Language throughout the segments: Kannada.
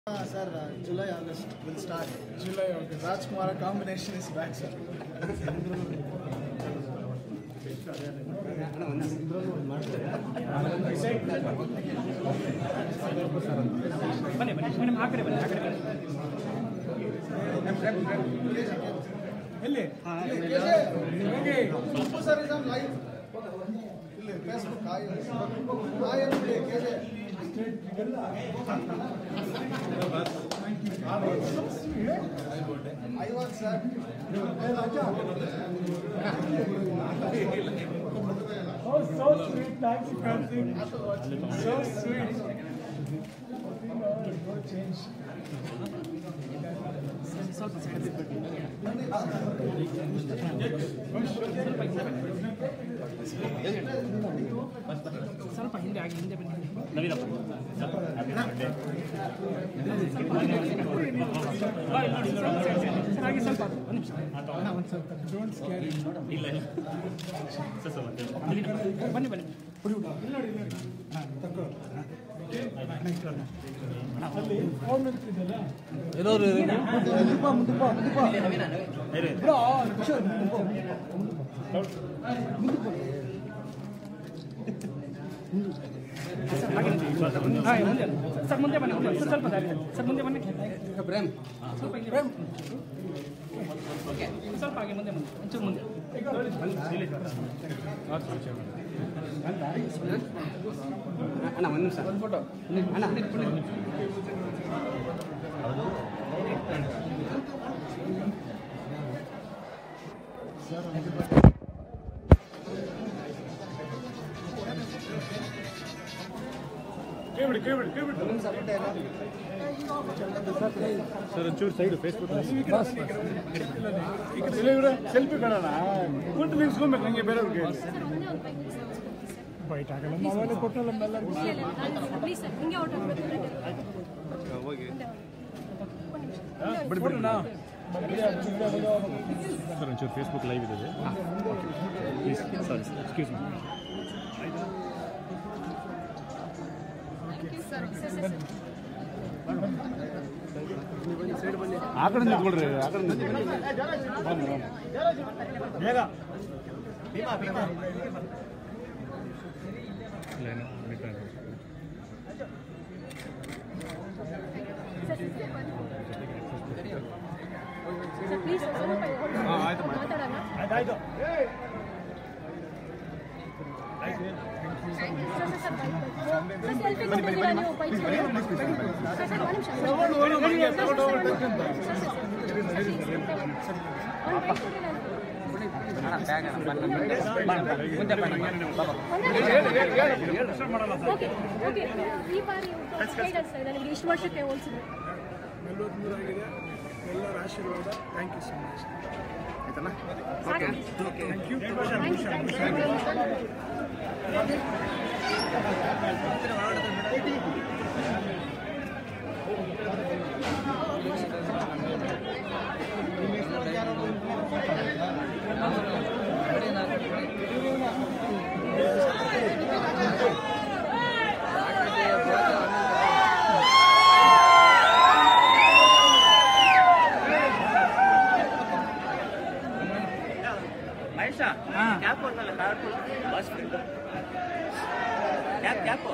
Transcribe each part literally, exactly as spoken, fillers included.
Uh, sir, uh, July August will start. July August. Rajkumar combination is back, sir. ಬನ್ನಿ ಬನ್ನಿ ಮೇಡಮ್ ಆ ಕಡೆ ಬನ್ನಿ ಆ ಕಡೆ ಬನ್ನಿ ಎಲ್ಲಿ Suppu sir is on live. ಇಲ್ಲಿ Facebook ಹಾಯ್ ಹಾಯ್ ಅಂತ ಕೇಳಿ I want sir. Oh, so sweet. Thanks, Karthik. So sweet. No change. ಸ್ವಲ್ಪ ಹಿಂದೆ ಆಗಿ ಹಿಂದೆ ಬನ್ನಿ ನವೀನಪ್ಪ ಹಾಗೆ ಸ್ವಲ್ಪ ಒಂದು ನಿಮಿಷ ಒಂದು ಸ್ವಲ್ಪ ಡೋಂಟ್ ಸ್ಕೇರ್ ಇಲ್ಲ ಬನ್ನಿ ಬನ್ನಿ ಪುಡಿ ಊಟ ಇಲ್ಲ ನೋಡಿ ಇಲ್ಲ ಹಾಂ ತಗೋ ಅಲ್ಲಿ ಫೋನ್ ಮಾಡ್ತಿದ್ದಲ್ಲ ಎಲ್ಲರೂ ಮುಂದಪ್ಪ ಮುಂದಪ್ಪ ಮುಂದಪ್ಪ ಬ್ರೋ ಕಿಶೋರ್ ಸರ್ ಮುಂದೆ ಬನ್ನಿ ಸ್ವಲ್ಪ ಸರ್ ಮುಂದೆ ಬನ್ನಿ ಪ್ರೇಮ್ ಪ್ರೇಮ್ ಸ್ವಲ್ಪ ಹಾಗೆ ಮುಂದೆ ಬನ್ನಿ ಒಂಚೂರು ಮುಂದೆ ಅಣ್ಣ ಒಂದು ನಿಮಿಷ ಒಂದು ಫೋಟೋ ಅಣ್ಣ ಕೇಳಿ ಕೇಳಿ ಕೇಳಿ ಸರ್ ಒಂಚೂರು ಸೈಡ್ ಫೇಸ್ಬುಕ್ ಸೆಲ್ಫಿ ಬೇಡಣ ಕೂತು ನಿಲ್ಸ್ಕೊಬೇಕು ನಂಗೆ ಬೇರೆಯವ್ರಿಗೆ ಬೈಟ್ ಆಗಲ್ಲ ಮೊಬೈಲ್ ಕೊಟ್ಟಲ್ಲ ಬಿಡ್ಬಿಡೋಣ ಸರ್ ಒಂಚೂರು ಫೇಸ್ಬುಕ್ ಲೈವ್ ಇದೆ ಪ್ಲೀಸ್ ಸಾರಿ ಎಕ್ಸ್ಕ್ಯೂಸ್ ಮೀ ಆ ಕಡೆ ನಿಂತ್ಕೊಳ್ರಿ ಆ ಕಡೆ ಬೇಗ ಆಯ್ತು ಆಯ್ತು ಇಷ್ಟು ವರ್ಷಕ್ಕೆ ಹೋಲಿಸಿದ್ರೆ ನಲವತ್ಮೂರು ಆಗಿದೆ ಎಲ್ಲರ ಆಶೀರ್ವಾದ ಥ್ಯಾಂಕ್ ಯು ಸೊ ಮಚ್ ಆಯ್ತಲ್ಲ ಥ್ಯಾಂಕ್ ಯು क्या बोलना लगा बस क्या क्या को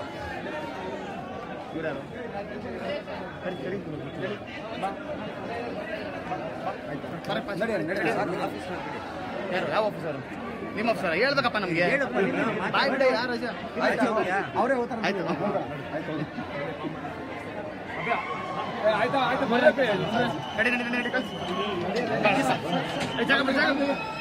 ಯಾರು ಯಾವ ಆಫೀಸರು ನಿಮ್ಮ ಆಫೀಸರ್ ಹೇಳ್ಬೇಕಪ್ಪ ನಮಗೆ ಬಾಯ್ ಬಿಡಿ ಯಾರು ಅವರೇ ಆಯ್ತು ಆಯ್ತಾ ಆಯ್ತು ನಡಿ ನಡಿ ನಡಿ ಕಳ್ಸಿ ಜಾಗ ಜಾಗ